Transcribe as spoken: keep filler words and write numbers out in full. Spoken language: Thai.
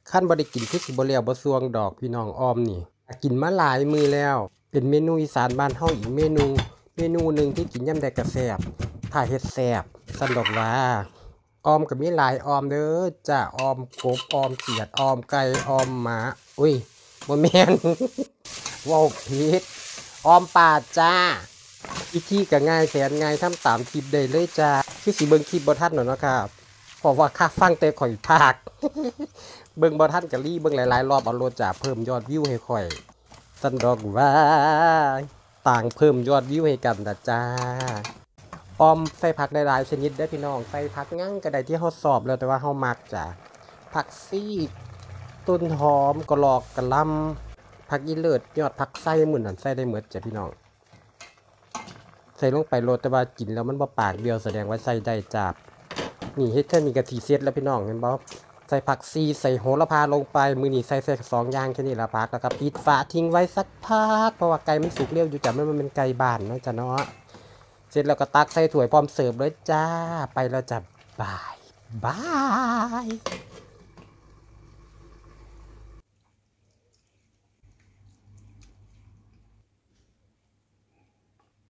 ขั้นบ่ได้กินคือสิบ่แล้วบ่ซวงดอกพี่น้องอ้อมนี่กินมาหลายมื้อแล้วเป็นเมนูอีสานบ้านเฮาอีกเมนูเมนูหนึ่งที่กินยามใดก็แซ่บถ้าเฮ็ดแซ่บซั่นดอกว่าอ้อมก็มีหลายอ้อมเด้อจ้าอ้อมกบอ้อมเขียดอ้อมไก่อ้อมหมาอุ้ยบ่แม่น เว้าผิดอ้อมป่าจ้าวิธีก็ง่ายแสนง่ายทำตามคลิปได้เลยจ้าคือสิเบิ่งคลิปบ่ทันเนาะเนาะครับเพราะว่าค่าฟังแต่ข่อยพาก เบิ่งบ่ทันก็รีเบิ่งหลายๆรอบเอาโลดจ้าเพิ่มยอดวิวให้ข่อยสันดอกว่าต่างเพิ่มยอดวิวให้กันนะจ้าออมใส่ผักหลายๆชนิดได้พี่น้องใส่ผักงั้งก็ได้ที่เฮาสอบแล้วแต่ว่าเฮามักจ้าผักซีกต้นหอมกะหลอกกะลำผักอีเลิศยอดผักไส้หมื้อนั้นใส่ได้หมดจ้ะพี่น้องใส่ลงไปโลดแต่ว่ากินแล้วมันบ่ปากเบี้ยวแสดงว่าใส่ได้จ้านี่เฮ็ดแค่นี้ก็สิเสร็จแล้วพี่น้องเห็นบ่ใส่ผักซีใส่โหระพาลงไปมือนี้ใส่ใส่สองอย่างแค่นี้ละพักแล้วก็ปิดฝาทิ้งไว้สักพักเพราะว่าไก่มันสุกเร็วอยู่จ้ะมันเป็นไก่บ้านเนาะจ้ะเนาะเสร็จแล้วก็ตักใส่ถ้วยพร้อมเสิร์ฟเลยจ้าไปแล้วจ้ะบายบาย